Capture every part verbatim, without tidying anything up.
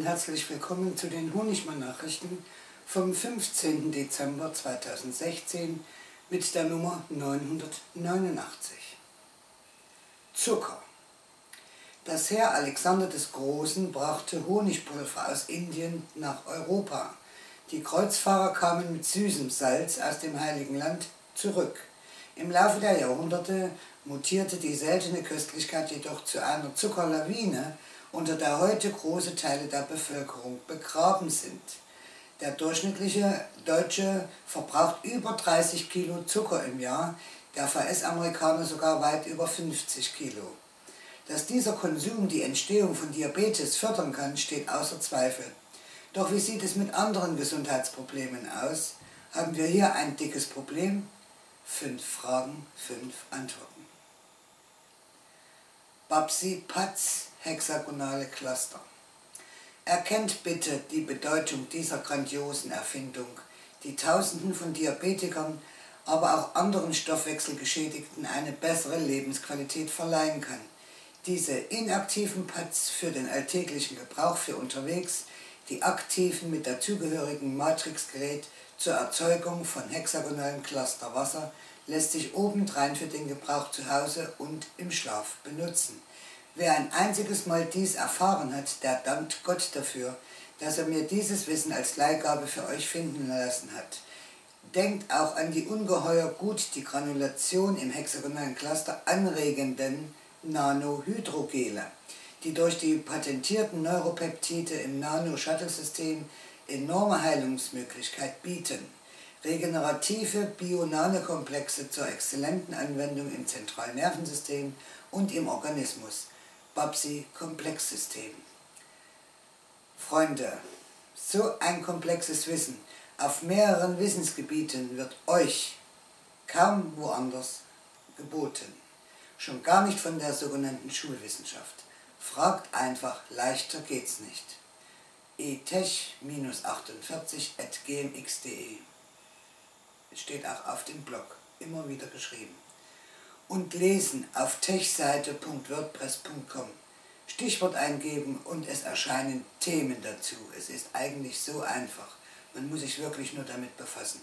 herzlich willkommen zu den Honigmann-Nachrichten vom fünfzehnten Dezember zweitausendsechzehn mit der Nummer neunhundertneunundachtzig. Zucker. Das Heer Alexander des Großen brachte Honigpulver aus Indien nach Europa. Die Kreuzfahrer kamen mit süßem Salz aus dem Heiligen Land zurück. Im Laufe der Jahrhunderte mutierte die seltene Köstlichkeit jedoch zu einer Zuckerlawine, unter der heute große Teile der Bevölkerung begraben sind. Der durchschnittliche Deutsche verbraucht über dreißig Kilo Zucker im Jahr, der V S-Amerikaner sogar weit über fünfzig Kilo. Dass dieser Konsum die Entstehung von Diabetes fördern kann, steht außer Zweifel. Doch wie sieht es mit anderen Gesundheitsproblemen aus? Haben wir hier ein dickes Problem? Fünf Fragen, fünf Antworten. Babsi-Patz, hexagonale Cluster. Erkennt bitte die Bedeutung dieser grandiosen Erfindung, die Tausenden von Diabetikern, aber auch anderen Stoffwechselgeschädigten eine bessere Lebensqualität verleihen kann. Diese inaktiven Pads für den alltäglichen Gebrauch für unterwegs, die aktiven mit dazugehörigen Matrixgerät zur Erzeugung von hexagonalen Clusterwasser, lässt sich obendrein für den Gebrauch zu Hause und im Schlaf benutzen. Wer ein einziges Mal dies erfahren hat, der dankt Gott dafür, dass er mir dieses Wissen als Leihgabe für euch finden lassen hat. Denkt auch an die ungeheuer gut die Granulation im hexagonalen Cluster anregenden Nanohydrogele, die durch die patentierten Neuropeptide im Nano-Shuttle-System enorme Heilungsmöglichkeit bieten. Regenerative Bio-Nanokomplexe zur exzellenten Anwendung im zentralen Nervensystem und im Organismus. Babsi-Komplexsystem. Freunde, so ein komplexes Wissen auf mehreren Wissensgebieten wird euch kaum woanders geboten. Schon gar nicht von der sogenannten Schulwissenschaft. Fragt einfach, leichter geht's nicht. e tech achtundvierzig at g m x punkt de. Steht auch auf dem Blog, immer wieder geschrieben. Und lesen auf techseite punkt wordpress punkt com. Stichwort eingeben und es erscheinen Themen dazu. Es ist eigentlich so einfach. Man muss sich wirklich nur damit befassen.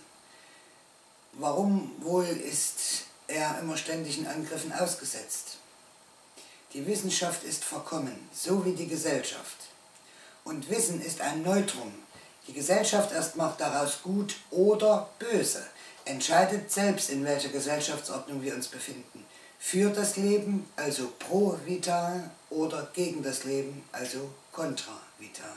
Warum wohl ist er immer ständigen Angriffen ausgesetzt? Die Wissenschaft ist verkommen, so wie die Gesellschaft. Und Wissen ist ein Neutrum. Die Gesellschaft erst macht daraus gut oder böse. Entscheidet selbst, in welcher Gesellschaftsordnung wir uns befinden. Für das Leben, also pro vital, oder gegen das Leben, also contra vital.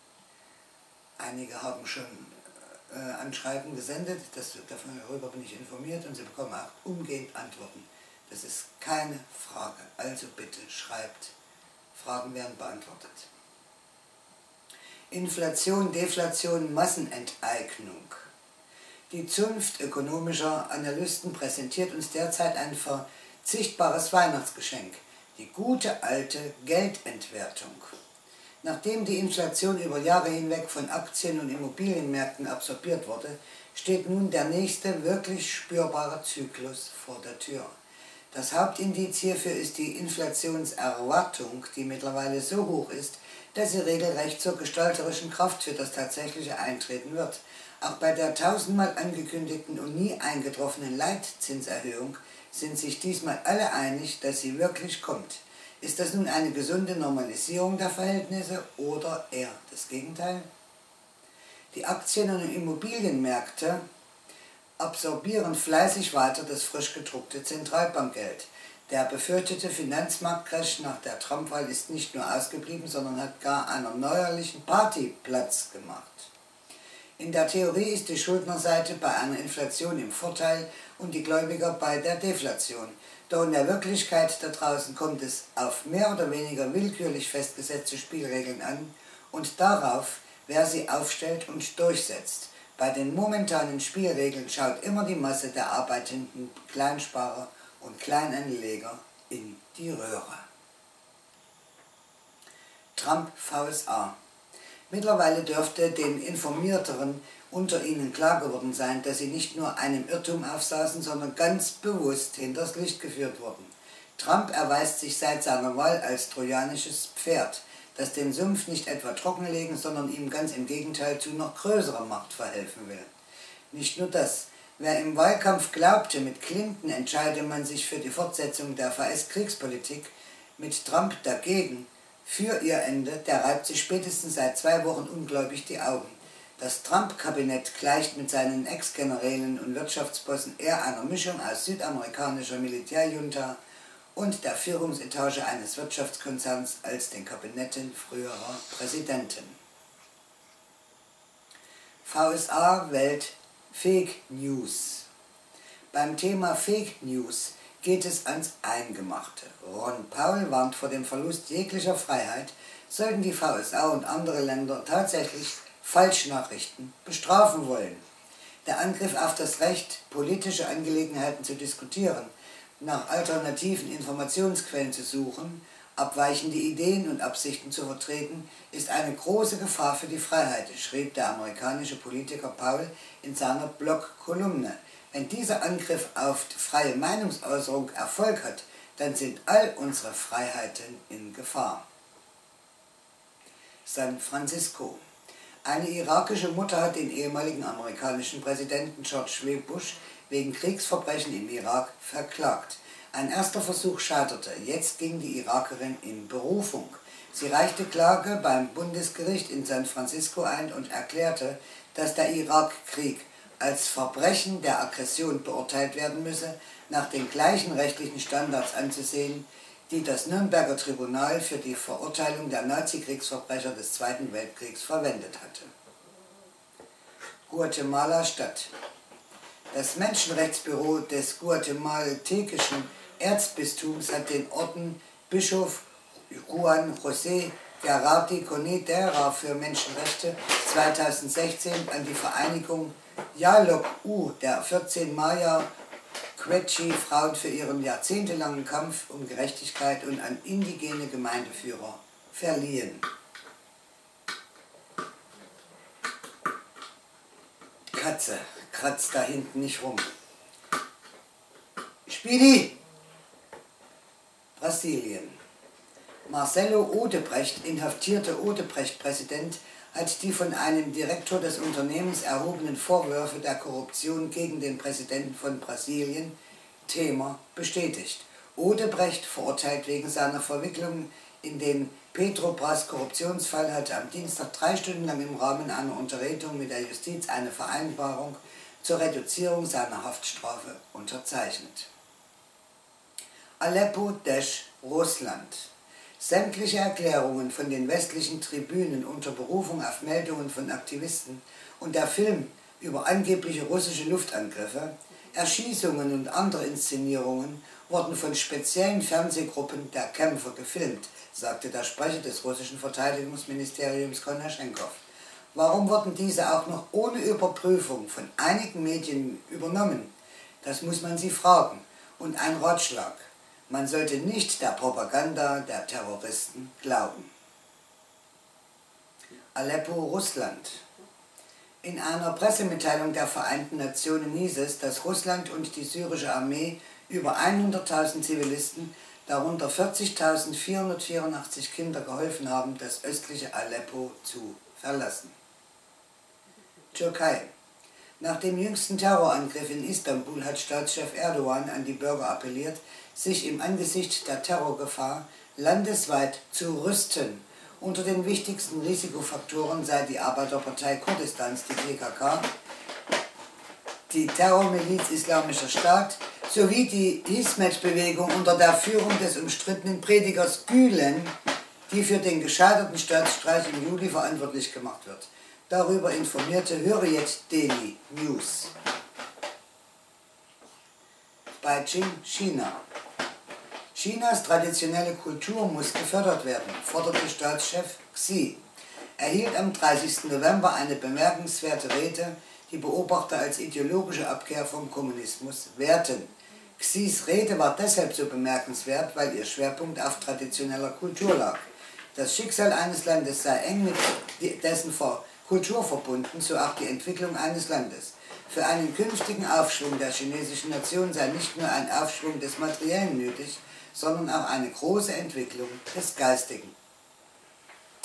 Einige haben schon äh, Anschreiben gesendet, das, darüber bin ich informiert, und sie bekommen auch umgehend Antworten. Das ist keine Frage, also bitte schreibt. Fragen werden beantwortet. Inflation, Deflation, Massenenteignung. Die Zunft ökonomischer Analysten präsentiert uns derzeit ein verzichtbares Weihnachtsgeschenk, die gute alte Geldentwertung. Nachdem die Inflation über Jahre hinweg von Aktien- und Immobilienmärkten absorbiert wurde, steht nun der nächste wirklich spürbare Zyklus vor der Tür. Das Hauptindiz hierfür ist die Inflationserwartung, die mittlerweile so hoch ist, dass sie regelrecht zur gestalterischen Kraft für das tatsächliche Eintreten wird. Auch bei der tausendmal angekündigten und nie eingetroffenen Leitzinserhöhung sind sich diesmal alle einig, dass sie wirklich kommt. Ist das nun eine gesunde Normalisierung der Verhältnisse oder eher das Gegenteil? Die Aktien- und Immobilienmärkte absorbieren fleißig weiter das frisch gedruckte Zentralbankgeld. Der befürchtete Finanzmarktcrash nach der Trump-Wahl ist nicht nur ausgeblieben, sondern hat gar einer neuerlichen Party Platz gemacht. In der Theorie ist die Schuldnerseite bei einer Inflation im Vorteil und die Gläubiger bei der Deflation. Doch in der Wirklichkeit da draußen kommt es auf mehr oder weniger willkürlich festgesetzte Spielregeln an und darauf, wer sie aufstellt und durchsetzt. Bei den momentanen Spielregeln schaut immer die Masse der arbeitenden Kleinsparer und Kleinanleger in die Röhre. Trump V S A. Mittlerweile dürfte den Informierteren unter ihnen klar geworden sein, dass sie nicht nur einem Irrtum aufsaßen, sondern ganz bewusst hinters Licht geführt wurden. Trump erweist sich seit seiner Wahl als trojanisches Pferd, das den Sumpf nicht etwa trockenlegen, sondern ihm ganz im Gegenteil zu noch größerer Macht verhelfen will. Nicht nur das. Wer im Wahlkampf glaubte, mit Clinton entscheide man sich für die Fortsetzung der V S-Kriegspolitik, mit Trump dagegen, für ihr Ende, der reibt sich spätestens seit zwei Wochen ungläubig die Augen. Das Trump-Kabinett gleicht mit seinen Ex-Generälen und Wirtschaftsbossen eher einer Mischung aus südamerikanischer Militärjunta und der Führungsetage eines Wirtschaftskonzerns als den Kabinetten früherer Präsidenten. V S A wählt Fake News. Beim Thema Fake News geht es ans Eingemachte. Ron Paul warnt vor dem Verlust jeglicher Freiheit, sollten die V S A und andere Länder tatsächlich Falschnachrichten bestrafen wollen. Der Angriff auf das Recht, politische Angelegenheiten zu diskutieren, nach alternativen Informationsquellen zu suchen, abweichende Ideen und Absichten zu vertreten, ist eine große Gefahr für die Freiheit, schrieb der amerikanische Politiker Paul in seiner Blog-Kolumne. Wenn dieser Angriff auf freie Meinungsäußerung Erfolg hat, dann sind all unsere Freiheiten in Gefahr. San Francisco. Eine irakische Mutter hat den ehemaligen amerikanischen Präsidenten George W. Bush wegen Kriegsverbrechen im Irak verklagt. Ein erster Versuch scheiterte. Jetzt ging die Irakerin in Berufung. Sie reichte Klage beim Bundesgericht in San Francisco ein und erklärte, dass der Irakkrieg als Verbrechen der Aggression beurteilt werden müsse, nach den gleichen rechtlichen Standards anzusehen, die das Nürnberger Tribunal für die Verurteilung der Nazi-Kriegsverbrecher des Zweiten Weltkriegs verwendet hatte. Guatemala-Stadt. Das Menschenrechtsbüro des guatemaltekischen Erzbistums hat den Orden Bischof Juan José Garate Conedera für Menschenrechte zweitausendsechzehn an die Vereinigung Yalok U der vierzehn Maya Quechí-Frauen für ihren jahrzehntelangen Kampf um Gerechtigkeit und an indigene Gemeindeführer verliehen. Katze kratzt da hinten nicht rum. Speedy! Brasilien. Marcelo Odebrecht, inhaftierter Odebrecht-Präsident, hat die von einem Direktor des Unternehmens erhobenen Vorwürfe der Korruption gegen den Präsidenten von Brasilien, Temer, bestätigt. Odebrecht, verurteilt wegen seiner Verwicklung in den Petrobras-Korruptionsfall, hatte am Dienstag drei Stunden lang im Rahmen einer Unterredung mit der Justiz eine Vereinbarung zur Reduzierung seiner Haftstrafe unterzeichnet. Aleppo-Russland. Sämtliche Erklärungen von den westlichen Tribünen unter Berufung auf Meldungen von Aktivisten und der Film über angebliche russische Luftangriffe, Erschießungen und andere Inszenierungen wurden von speziellen Fernsehgruppen der Kämpfer gefilmt, sagte der Sprecher des russischen Verteidigungsministeriums Konaschenkov. Warum wurden diese auch noch ohne Überprüfung von einigen Medien übernommen? Das muss man sie fragen. Und ein Ratschlag: Man sollte nicht der Propaganda der Terroristen glauben. Aleppo, Russland. In einer Pressemitteilung der Vereinten Nationen hieß es, dass Russland und die syrische Armee über hunderttausend Zivilisten, darunter vierzigtausendvierhundertvierundachtzig Kinder, geholfen haben, das östliche Aleppo zu verlassen. Türkei. Nach dem jüngsten Terrorangriff in Istanbul hat Staatschef Erdogan an die Bürger appelliert, sich im Angesicht der Terrorgefahr landesweit zu rüsten. Unter den wichtigsten Risikofaktoren sei die Arbeiterpartei Kurdistans, die P K K, die Terrormiliz Islamischer Staat sowie die Hizmet-Bewegung unter der Führung des umstrittenen Predigers Gülen, die für den gescheiterten Staatsstreich im Juli verantwortlich gemacht wird. Darüber informierte Hürriyet Daily News. Beijing, China. Chinas traditionelle Kultur muss gefördert werden, forderte Staatschef Xi. Er hielt am dreißigsten November eine bemerkenswerte Rede, die Beobachter als ideologische Abkehr vom Kommunismus werten. Xis Rede war deshalb so bemerkenswert, weil ihr Schwerpunkt auf traditioneller Kultur lag. Das Schicksal eines Landes sei eng mit dessen Kultur verbunden, so auch die Entwicklung eines Landes. Für einen künftigen Aufschwung der chinesischen Nation sei nicht nur ein Aufschwung des Materiellen nötig, sondern auch eine große Entwicklung des Geistigen.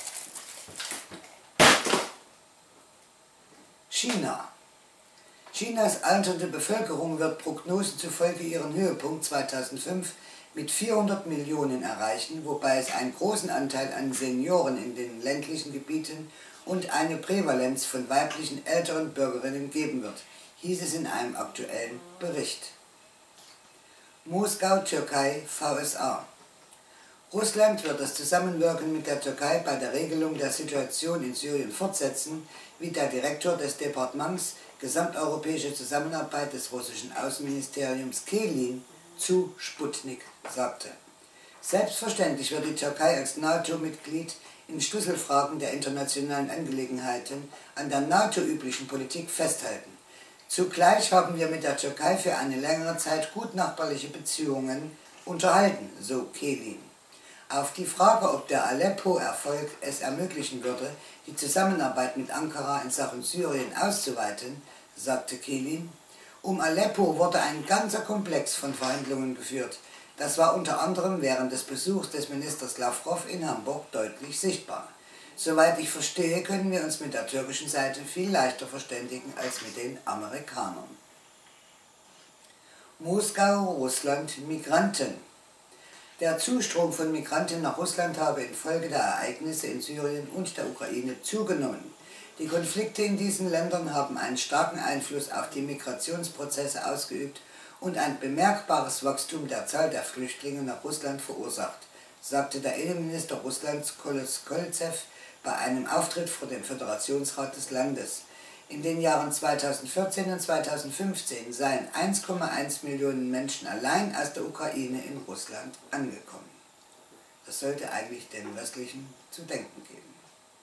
China. Chinas alternde Bevölkerung wird Prognosen zufolge ihren Höhepunkt zweitausendfünf mit vierhundert Millionen erreichen, wobei es einen großen Anteil an Senioren in den ländlichen Gebieten und eine Prävalenz von weiblichen älteren Bürgerinnen geben wird, hieß es in einem aktuellen Bericht. Moskau, Türkei, V S A. Russland wird das Zusammenwirken mit der Türkei bei der Regelung der Situation in Syrien fortsetzen, wie der Direktor des Departements Gesamteuropäische Zusammenarbeit des russischen Außenministeriums Kelin zu Sputnik sagte. Selbstverständlich wird die Türkei als NATO-Mitglied in Schlüsselfragen der internationalen Angelegenheiten an der NATO-üblichen Politik festhalten. Zugleich haben wir mit der Türkei für eine längere Zeit gutnachbarliche Beziehungen unterhalten, so Kelin. Auf die Frage, ob der Aleppo-Erfolg es ermöglichen würde, die Zusammenarbeit mit Ankara in Sachen Syrien auszuweiten, sagte Kelin, um Aleppo wurde ein ganzer Komplex von Verhandlungen geführt. Das war unter anderem während des Besuchs des Ministers Lavrov in Hamburg deutlich sichtbar. Soweit ich verstehe, können wir uns mit der türkischen Seite viel leichter verständigen als mit den Amerikanern. Moskau, Russland, Migranten. Der Zustrom von Migranten nach Russland habe infolge der Ereignisse in Syrien und der Ukraine zugenommen. Die Konflikte in diesen Ländern haben einen starken Einfluss auf die Migrationsprozesse ausgeübt und ein bemerkbares Wachstum der Zahl der Flüchtlinge nach Russland verursacht, sagte der Innenminister Russlands Koleskolzew bei einem Auftritt vor dem Föderationsrat des Landes. In den Jahren zweitausendvierzehn und zweitausendfünfzehn seien eins Komma eins Millionen Menschen allein aus der Ukraine in Russland angekommen. Das sollte eigentlich den Westlichen zu denken geben.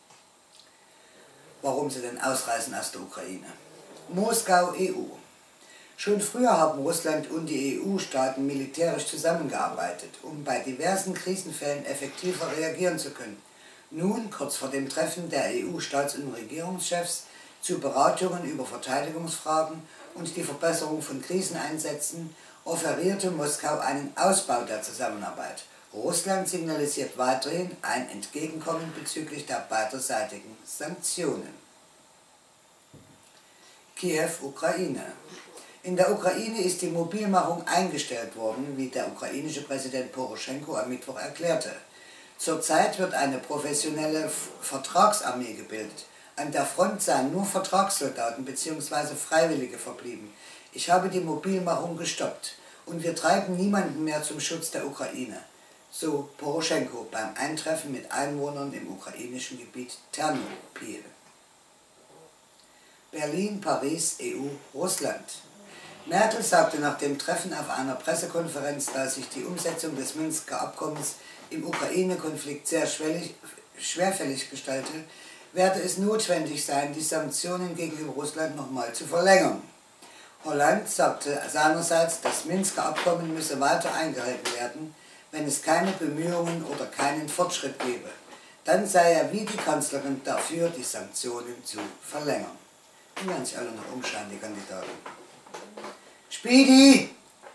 Warum sie denn ausreisen aus der Ukraine? Moskau, E U. Schon früher haben Russland und die E U-Staaten militärisch zusammengearbeitet, um bei diversen Krisenfällen effektiver reagieren zu können. Nun, kurz vor dem Treffen der E U-Staats- und Regierungschefs zu Beratungen über Verteidigungsfragen und die Verbesserung von Kriseneinsätzen, offerierte Moskau einen Ausbau der Zusammenarbeit. Russland signalisiert weiterhin ein Entgegenkommen bezüglich der beiderseitigen Sanktionen. Kiew, Ukraine. In der Ukraine ist die Mobilmachung eingestellt worden, wie der ukrainische Präsident Poroschenko am Mittwoch erklärte. Zurzeit wird eine professionelle Vertragsarmee gebildet. An der Front seien nur Vertragssoldaten bzw. Freiwillige verblieben. Ich habe die Mobilmachung gestoppt und wir treiben niemanden mehr zum Schutz der Ukraine, so Poroschenko beim Eintreffen mit Einwohnern im ukrainischen Gebiet Ternopil. Berlin, Paris, E U, Russland. Merkel sagte nach dem Treffen auf einer Pressekonferenz, dass sich die Umsetzung des Minsker Abkommens im Ukraine-Konflikt sehr schwerfällig gestalte, werde es notwendig sein, die Sanktionen gegenüber Russland nochmal zu verlängern. Holland sagte seinerseits, das Minsker Abkommen müsse weiter eingehalten werden, wenn es keine Bemühungen oder keinen Fortschritt gebe. Dann sei er wie die Kanzlerin dafür, die Sanktionen zu verlängern. Die werden sich alle noch umschauen, die Kandidaten. Speedy!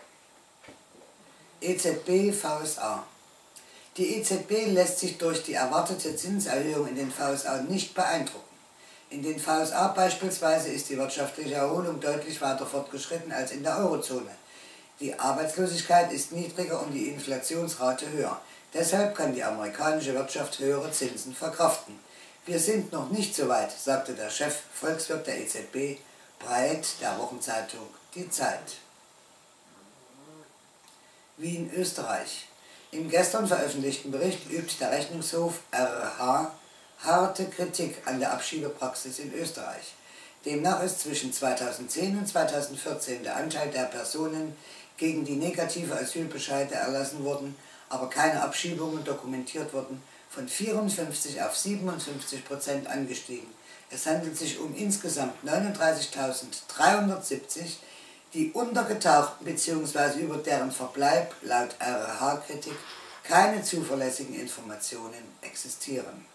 E Z B, V S A. Die E Z B lässt sich durch die erwartete Zinserhöhung in den V S A nicht beeindrucken. In den V S A beispielsweise ist die wirtschaftliche Erholung deutlich weiter fortgeschritten als in der Eurozone. Die Arbeitslosigkeit ist niedriger und die Inflationsrate höher. Deshalb kann die amerikanische Wirtschaft höhere Zinsen verkraften. Wir sind noch nicht so weit, sagte der Chef Volkswirt der E Z B, Breit, der Wochenzeitung Die Zeit. Wien, Österreich. Im gestern veröffentlichten Bericht übt der Rechnungshof R H harte Kritik an der Abschiebepraxis in Österreich. Demnach ist zwischen zweitausendzehn und zweitausendvierzehn der Anteil der Personen, gegen die negative Asylbescheide erlassen wurden, aber keine Abschiebungen dokumentiert wurden, von vierundfünfzig auf siebenundfünfzig Prozent angestiegen. Es handelt sich um insgesamt neununddreißigtausenddreihundertsiebzig, die untergetauchten bzw. über deren Verbleib laut R H-Kritik keine zuverlässigen Informationen existieren.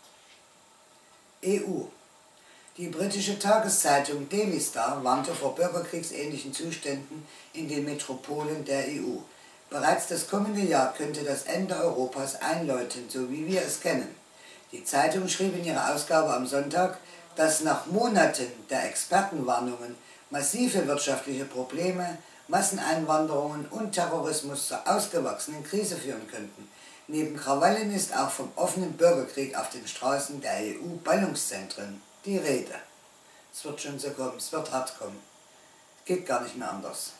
E U. Die britische Tageszeitung Daily Star warnte vor bürgerkriegsähnlichen Zuständen in den Metropolen der E U. Bereits das kommende Jahr könnte das Ende Europas einläuten, so wie wir es kennen. Die Zeitung schrieb in ihrer Ausgabe am Sonntag, dass nach Monaten der Expertenwarnungen massive wirtschaftliche Probleme, Masseneinwanderungen und Terrorismus zur ausgewachsenen Krise führen könnten. Neben Krawallen ist auch vom offenen Bürgerkrieg auf den Straßen der E U-Ballungszentren die Rede. Es wird schon so kommen, es wird hart kommen. Geht gar nicht mehr anders.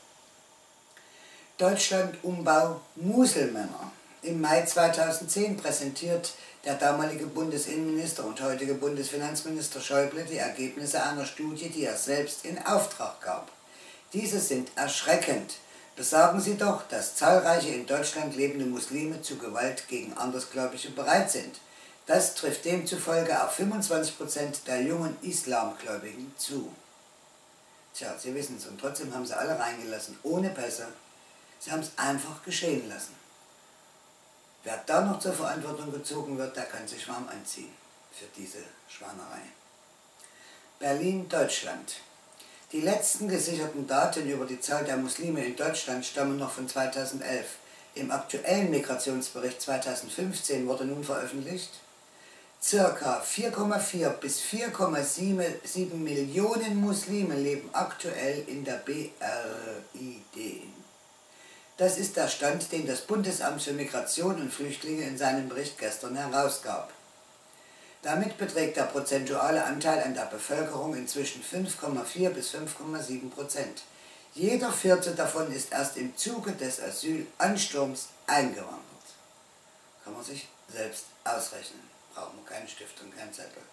Deutschland-Umbau Muselmänner. Im Mai zweitausendzehn präsentiert der damalige Bundesinnenminister und heutige Bundesfinanzminister Schäuble die Ergebnisse einer Studie, die er selbst in Auftrag gab. Diese sind erschreckend. Besagen sie doch, dass zahlreiche in Deutschland lebende Muslime zu Gewalt gegen Andersgläubige bereit sind. Das trifft demzufolge auf fünfundzwanzig Prozent der jungen Islamgläubigen zu. Tja, Sie wissen es, und trotzdem haben sie alle reingelassen, ohne Pässe. Sie haben es einfach geschehen lassen. Wer da noch zur Verantwortung gezogen wird, der kann sich warm anziehen für diese Schweinerei. Berlin, Deutschland. Die letzten gesicherten Daten über die Zahl der Muslime in Deutschland stammen noch von zweitausendelf. Im aktuellen Migrationsbericht zweitausendfünfzehn wurde nun veröffentlicht: Circa vier Komma vier bis vier Komma sieben Millionen Muslime leben aktuell in der B R I D. Das ist der Stand, den das Bundesamt für Migration und Flüchtlinge in seinem Bericht gestern herausgab. Damit beträgt der prozentuale Anteil an der Bevölkerung inzwischen fünf Komma vier bis fünf Komma sieben Prozent. Jeder vierte davon ist erst im Zuge des Asylansturms eingewandert. Kann man sich selbst ausrechnen. Brauchen wir keinen Stift und keinen Zettel.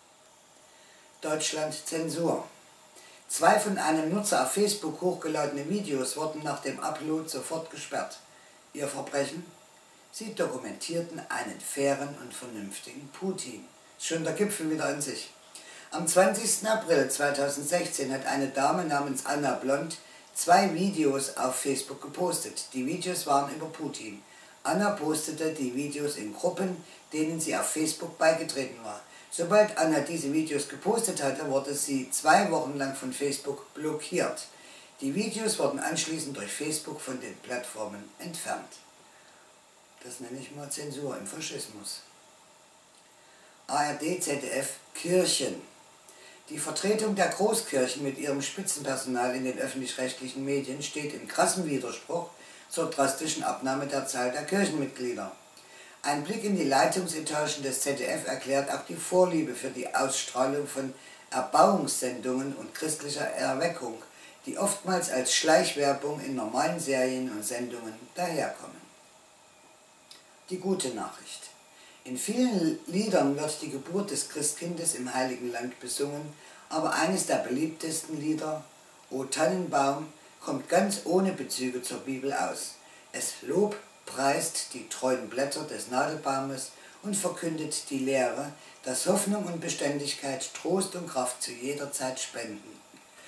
Deutschland Zensur. Zwei von einem Nutzer auf Facebook hochgeladene Videos wurden nach dem Upload sofort gesperrt. Ihr Verbrechen? Sie dokumentierten einen fairen und vernünftigen Putin. Schon der Gipfel wieder an sich. Am zwanzigsten April zweitausendsechzehn hat eine Dame namens Anna Blond zwei Videos auf Facebook gepostet. Die Videos waren über Putin. Anna postete die Videos in Gruppen, denen sie auf Facebook beigetreten war. Sobald Anna diese Videos gepostet hatte, wurde sie zwei Wochen lang von Facebook blockiert. Die Videos wurden anschließend durch Facebook von den Plattformen entfernt. Das nenne ich mal Zensur im Faschismus. A R D, Z D F, Kirchen. Die Vertretung der Großkirchen mit ihrem Spitzenpersonal in den öffentlich-rechtlichen Medien steht in krassem Widerspruch zur drastischen Abnahme der Zahl der Kirchenmitglieder. Ein Blick in die Leitungsetagen des Z D F erklärt auch die Vorliebe für die Ausstrahlung von Erbauungssendungen und christlicher Erweckung, die oftmals als Schleichwerbung in normalen Serien und Sendungen daherkommen. Die gute Nachricht. In vielen Liedern wird die Geburt des Christkindes im Heiligen Land besungen, aber eines der beliebtesten Lieder, O Tannenbaum, kommt ganz ohne Bezüge zur Bibel aus. Es lobpreist die treuen Blätter des Nadelbaumes und verkündet die Lehre, dass Hoffnung und Beständigkeit Trost und Kraft zu jeder Zeit spenden.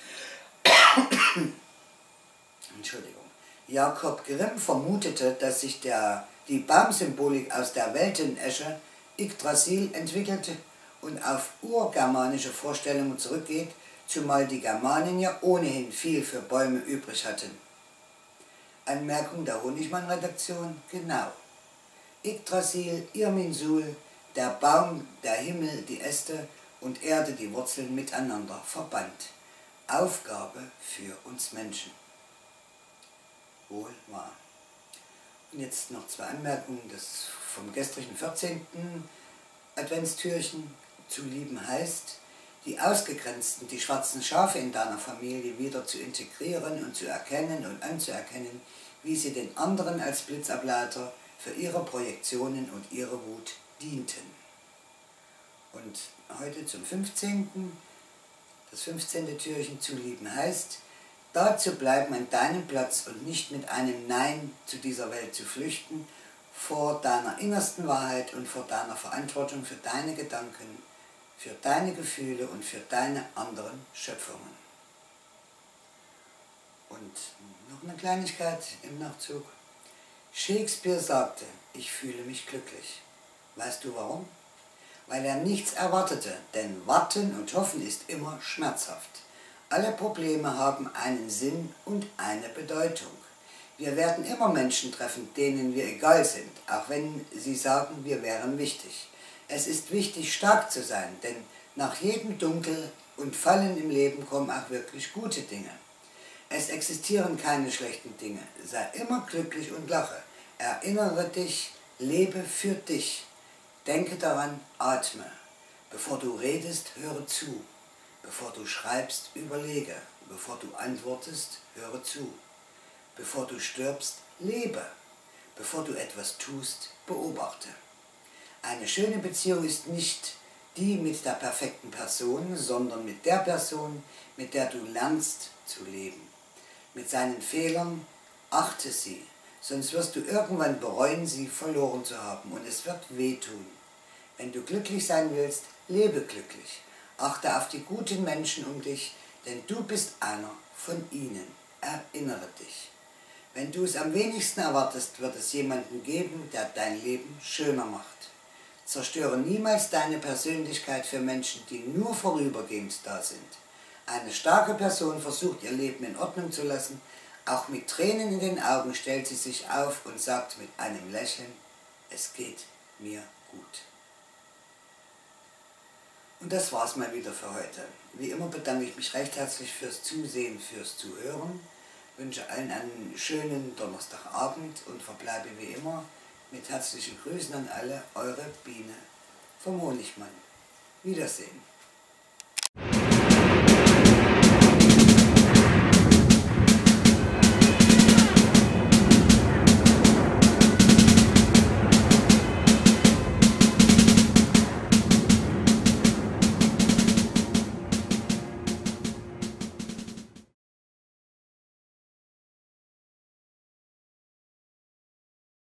Entschuldigung. Jakob Grimm vermutete, dass sich der, die Baumsymbolik aus der Weltenesche Yggdrasil entwickelte und auf urgermanische Vorstellungen zurückgeht, zumal die Germanen ja ohnehin viel für Bäume übrig hatten. Anmerkung der Honigmann-Redaktion: Genau. Yggdrasil, Irminsul, der Baum, der Himmel, die Äste und Erde, die Wurzeln miteinander verband. Aufgabe für uns Menschen. Wohl wahr. Und jetzt noch zwei Anmerkungen des vom gestrigen vierzehnten Adventstürchen. Zu lieben heißt, die Ausgegrenzten, die schwarzen Schafe in deiner Familie wieder zu integrieren und zu erkennen und anzuerkennen, wie sie den anderen als Blitzableiter für ihre Projektionen und ihre Wut dienten. Und heute zum fünfzehnten Das fünfzehnte Türchen zu lieben heißt, da zu bleiben an deinem Platz und nicht mit einem Nein zu dieser Welt zu flüchten, vor deiner innersten Wahrheit und vor deiner Verantwortung für deine Gedanken, für deine Gefühle und für deine anderen Schöpfungen. Und noch eine Kleinigkeit im Nachzug. Shakespeare sagte, ich fühle mich glücklich. Weißt du warum? Weil er nichts erwartete, denn Warten und Hoffen ist immer schmerzhaft. Alle Probleme haben einen Sinn und eine Bedeutung. Wir werden immer Menschen treffen, denen wir egal sind, auch wenn sie sagen, wir wären wichtig. Es ist wichtig, stark zu sein, denn Nach jedem Dunkel und Fallen im Leben kommen auch wirklich gute Dinge. Es existieren keine schlechten Dinge. Sei immer glücklich und lache. Erinnere dich, lebe für dich. Denke daran, atme. Bevor du redest, höre zu. Bevor du schreibst, überlege. Bevor du antwortest, höre zu. Bevor du stirbst, lebe. Bevor du etwas tust, beobachte. Eine schöne Beziehung ist nicht die mit der perfekten Person, sondern mit der Person, mit der du lernst zu leben. Mit seinen Fehlern achte sie, sonst wirst du irgendwann bereuen, sie verloren zu haben, und es wird wehtun. Wenn du glücklich sein willst, lebe glücklich. Achte auf die guten Menschen um dich, denn du bist einer von ihnen. Erinnere dich. Wenn du es am wenigsten erwartest, wird es jemanden geben, der dein Leben schöner macht. Zerstöre niemals deine Persönlichkeit für Menschen, die nur vorübergehend da sind. Eine starke Person versucht, ihr Leben in Ordnung zu lassen. Auch mit Tränen in den Augen stellt sie sich auf und sagt mit einem Lächeln, es geht mir gut. Und das war's mal wieder für heute. Wie immer bedanke ich mich recht herzlich fürs Zusehen, fürs Zuhören. Wünsche allen einen schönen Donnerstagabend und verbleibe wie immer mit herzlichen Grüßen an alle, eure Biene vom Honigmann. Wiedersehen.